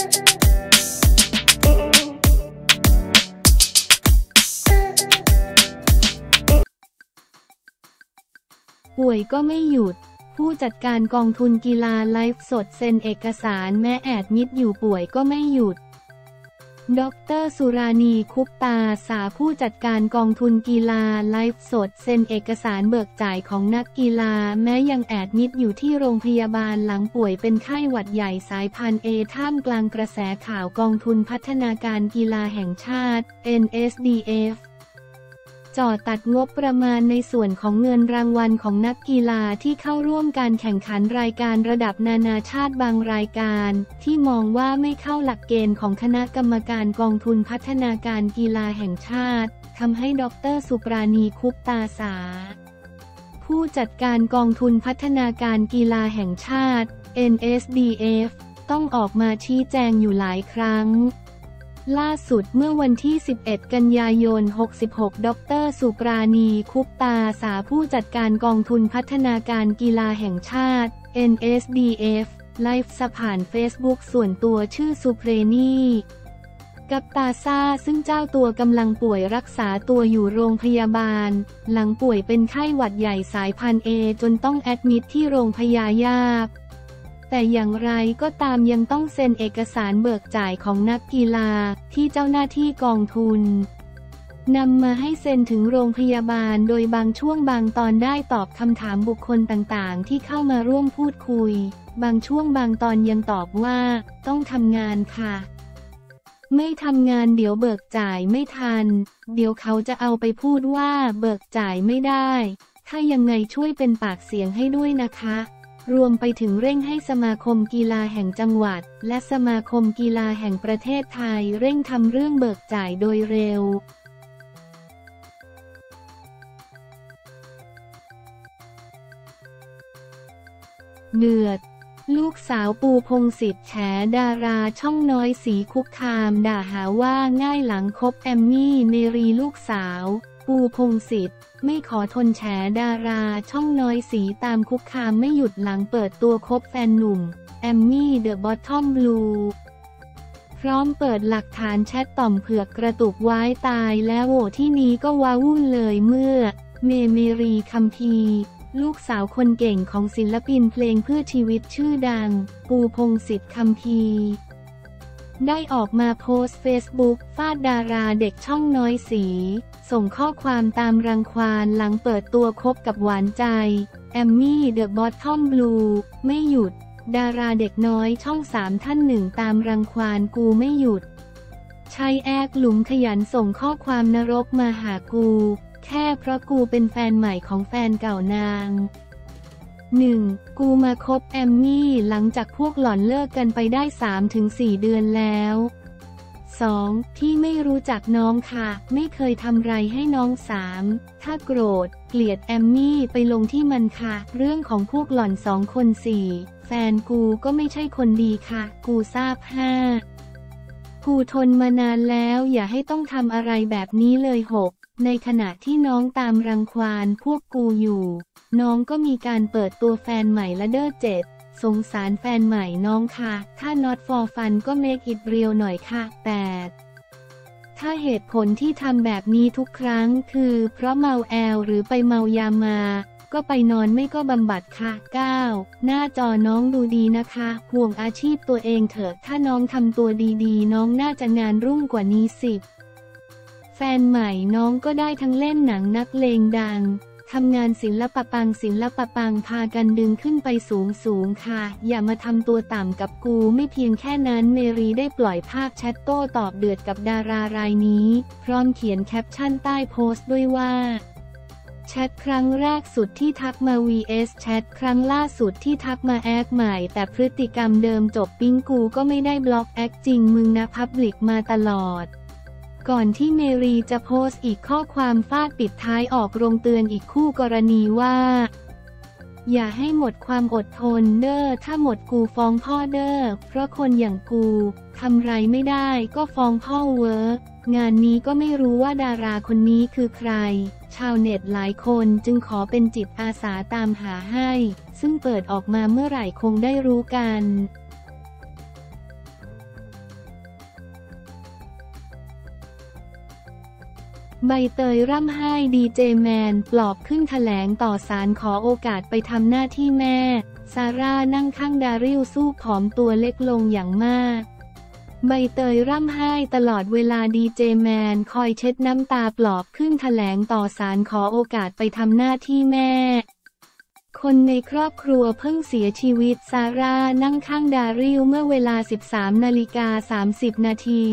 ป่วยก็ไม่หยุดผู้จัดการกองทุนกีฬาไลฟ์สดเซ็นเอกสารแม้แอดมิดอยู่ป่วยก็ไม่หยุดดร.สุรานีคุปตาสาผู้จัดการกองทุนกีฬาไลฟ์สดเซ็นเอกสารเบิกจ่ายของนักกีฬาแม้ยังแอดมิดอยู่ที่โรงพยาบาลหลังป่วยเป็นไข้หวัดใหญ่สายพันธุ์ A ท่ามกลางกระแสข่าวกองทุนพัฒนาการกีฬาแห่งชาติ NSDFจ่อตัดงบประมาณในส่วนของเงินรางวัลของนักกีฬาที่เข้าร่วมการแข่งขันรายการระดับนานาชาติบางรายการที่มองว่าไม่เข้าหลักเกณฑ์ของคณะกรรมการกองทุนพัฒนาการกีฬาแห่งชาติทำให้ดร.สุปราณีคุปตาสาผู้จัดการกองทุนพัฒนาการกีฬาแห่งชาติ NSDF ต้องออกมาชี้แจงอยู่หลายครั้งล่าสุดเมื่อวันที่ 11 กันยายน 66 ดร.สุปราณีคุปตาสาผู้จัดการกองทุนพัฒนาการกีฬาแห่งชาติ NSDF ไลฟ์ผ่านเฟซบุ๊กส่วนตัวชื่อสุเพรณีกับตาซาซึ่งเจ้าตัวกำลังป่วยรักษาตัวอยู่โรงพยาบาลหลังป่วยเป็นไข้หวัดใหญ่สายพันธุ์ A จนต้องแอดมิดที่โรงพยาบาลแต่อย่างไรก็ตามยังต้องเซ็นเอกสารเบิกจ่ายของนักกีฬาที่เจ้าหน้าที่กองทุนนำมาให้เซ็นถึงโรงพยาบาลโดยบางช่วงบางตอนได้ตอบคำถามบุคคลต่างๆที่เข้ามาร่วมพูดคุยบางช่วงบางตอนยังตอบว่าต้องทำงานค่ะไม่ทำงานเดี๋ยวเบิกจ่ายไม่ทันเดี๋ยวเขาจะเอาไปพูดว่าเบิกจ่ายไม่ได้ถ้ายังไงช่วยเป็นปากเสียงให้ด้วยนะคะรวมไปถึงเร่งให้สมาคมกีฬาแห่งจังหวัดและสมาคมกีฬาแห่งประเทศไทยเร่งทำเรื่องเบิกจ่ายโดยเร็วเดือดลูกสาวปูพงษ์สิทธิ์แฉดาราช่องน้อยสีคุกคามด่าหาว่าง่ายหลังคบแอมมี่เมรีลูกสาวปูพงษ์สิทธิ์ไม่ขอทนแฉดาราช่องน้อยสีตามคุกคามไม่หยุดหลังเปิดตัวคบแฟนหนุ่มแอมมี่เดอะบอททอมบลูพร้อมเปิดหลักฐานแชทต่อมเผือกกระตุกไว้ตายแล้วโหที่นี้ก็ว้าวุ่นเลยเมื่อเมรีคัมภีร์ลูกสาวคนเก่งของศิลปินเพลงเพื่อชีวิตชื่อดังปูพงษ์สิทธิ์คัมภีร์ได้ออกมาโพสต์เฟซบุ๊กฟาดดาราเด็กช่องน้อยสีส่งข้อความตามรังควานหลังเปิดตัวคบกับหวานใจแอมมี่เดอะบอททอมบลูไม่หยุดดาราเด็กน้อยช่อง3ท่านหนึ่งตามรังควานกูไม่หยุดชายแอกหลุมขยันส่งข้อความนรกมาหากูแค่เพราะกูเป็นแฟนใหม่ของแฟนเก่านาง 1. กูมาคบแอมมี่หลังจากพวกหล่อนเลิกกันไปได้ 3-4 เดือนแล้ว 2. พี่ไม่รู้จักน้องค่ะไม่เคยทำไรให้น้อง 3. ถ้าโกรธเกลียดแอมมี่ไปลงที่มันค่ะเรื่องของพวกหล่อน2 คน 4. แฟนกูก็ไม่ใช่คนดีค่ะกูทราบ 5. กูทนมานานแล้วอย่าให้ต้องทำอะไรแบบนี้เลย 6. ในขณะที่น้องตามรังควานพวกกูอยู่น้องก็มีการเปิดตัวแฟนใหม่ละเด้อ 7. สงสารแฟนใหม่น้องค่ะถ้า not for fun ก็ make it real หน่อยค่ะ 8. ถ้าเหตุผลที่ทำแบบนี้ทุกครั้งคือเพราะเมาแอลหรือไปเมายามาก็ไปนอนไม่ก็บำบัดค่ะ 9. หน้าจอน้องดูดีนะคะห่วงอาชีพตัวเองเถอะถ้าน้องทำตัวดีๆน้องน่าจะงานรุ่งกว่านี้ 10. แฟนใหม่น้องก็ได้ทั้งเล่นหนังนักเลงดังทำงานศิลปะปังพากันดึงขึ้นไปสูงค่ะอย่ามาทำตัวต่ำกับกูไม่เพียงแค่นั้นเมรีได้ปล่อยภาพแชทโต้ตอบเดือดกับดารารายนี้พร้อมเขียนแคปชั่นใต้โพสต์ด้วยว่าแชทครั้งแรกสุดที่ทักมา vs แชทครั้งล่าสุดที่ทักมาแอคใหม่แต่พฤติกรรมเดิมจบปิ๊งกูก็ไม่ได้บล็อกแอคจริงมึงนะพับลิกมาตลอดก่อนที่เมรีจะโพสต์อีกข้อความฟาดปิดท้ายออกโรงเตือนอีกคู่กรณีว่าอย่าให้หมดความอดทนเด้อถ้าหมดกูฟ้องพ่อเด้อเพราะคนอย่างกูทำไรไม่ได้ก็ฟ้องพ่อเวิร์กงานนี้ก็ไม่รู้ว่าดาราคนนี้คือใครชาวเน็ตหลายคนจึงขอเป็นจิตอาสาตามหาให้ซึ่งเปิดออกมาเมื่อไหร่คงได้รู้กันใบเตยร่ำไห้ดีเจแมนปลอบขึ้นแถลงต่อศาลขอโอกาสไปทำหน้าที่แม่ซาร่านั่งข้างดาริลสู้ผอมตัวเล็กลงอย่างมากใบเตยร่ำไห้ตลอดเวลาดีเจแมนคอยเช็ดน้ำตาปลอบขึ้นแถลงต่อศาลขอโอกาสไปทำหน้าที่แม่คนในครอบครัวเพิ่งเสียชีวิตซาร่านั่งข้างดาริลเมื่อเวลา 13:30 นาที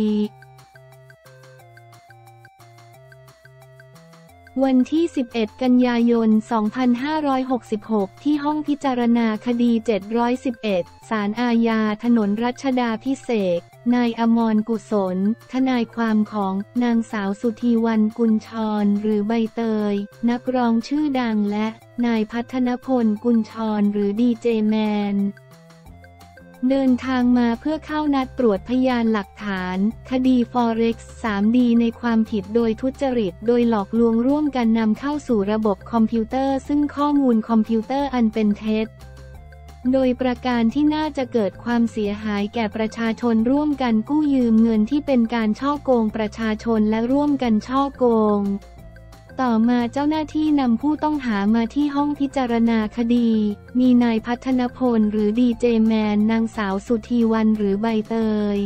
วันที่ 11 กันยายน 2566 ที่ห้องพิจารณาคดี 711 ศาลอาญาถนนรัชดาภิเษก นายอมรกุศล ทนายความของนางสาวสุธีวรรณกุลชรหรือใบเตย นักร้องชื่อดังและนายพัฒนพลกุลชรหรือดีเจแมนเดินทางมาเพื่อเข้านัดตรวจพยานหลักฐานคดี Forex 3D ในความผิดโดยทุจริตโดยหลอกลวงร่วมกันนำเข้าสู่ระบบคอมพิวเตอร์ซึ่งข้อมูลคอมพิวเตอร์อันเป็นเท็จโดยประการที่น่าจะเกิดความเสียหายแก่ประชาชนร่วมกันกู้ยืมเงินที่เป็นการฉ้อโกงประชาชนและร่วมกันฉ้อโกงต่อมาเจ้าหน้าที่นำผู้ต้องหามาที่ห้องพิจารณาคดีมีนายพัฒนพลหรือดีเจแมนนางสาวสุธีวรรณหรือใบเตย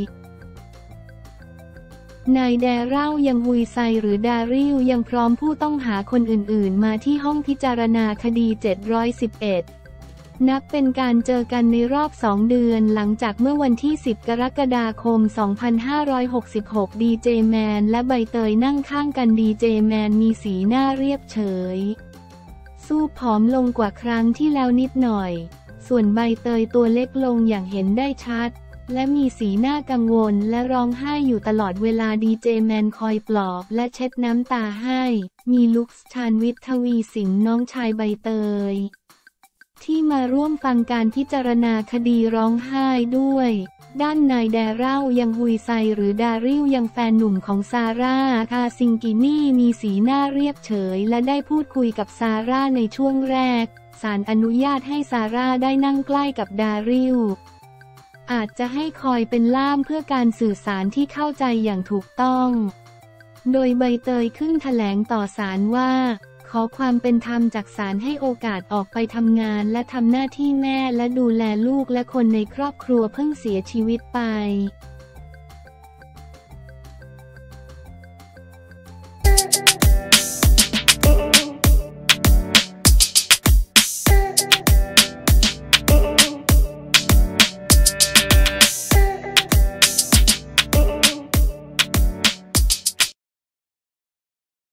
นายแดเร่ายังฮุยไซหรือดาริลยังพร้อมผู้ต้องหาคนอื่นๆมาที่ห้องพิจารณาคดี 711นับเป็นการเจอกันในรอบ2 เดือนหลังจากเมื่อวันที่ 10 กรกฎาคม 2566 ดีเจแมนและใบเตยนั่งข้างกันดีเจแมนมีสีหน้าเรียบเฉยสู้ผอมลงกว่าครั้งที่แล้วนิดหน่อยส่วนใบเตยตัวเล็กลงอย่างเห็นได้ชัดและมีสีหน้ากังวลและร้องไห้อยู่ตลอดเวลาดีเจแมนคอยปลอบและเช็ดน้ำตาให้มีลุคชาญวิทย์ทวีสิงห์น้องชายใบเตยที่มาร่วมฟังการพิจารณาคดีร้องไห้ด้วยด้านนายแดเร่ายังฮุยไซหรือดาริลยังแฟนหนุ่มของซาร่าคาซิงกินี่มีสีหน้าเรียบเฉยและได้พูดคุยกับซาร่าในช่วงแรกศาลอนุญาตให้ซาร่าได้นั่งใกล้กับดาริลอาจจะให้คอยเป็นล่ามเพื่อการสื่อสารที่เข้าใจอย่างถูกต้องโดยใบเตยขึ้นแถลงต่อศาลว่าขอความเป็นธรรมจากศาลให้โอกาสออกไปทำงานและทำหน้าที่แม่และดูแลลูกและคนในครอบครัวเพิ่งเสียชีวิตไป